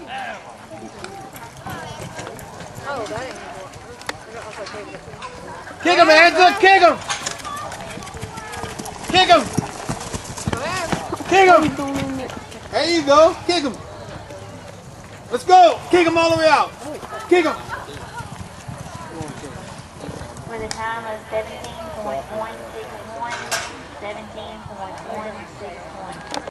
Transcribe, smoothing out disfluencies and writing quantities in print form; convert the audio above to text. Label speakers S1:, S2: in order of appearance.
S1: Oh, that ain't good.
S2: Kick him, Angela. Kick him. Kick him. Kick him. There you go. Kick him. Let's go. Kick him all the way out. Kick him.
S3: With a time of 17.161, 17.161.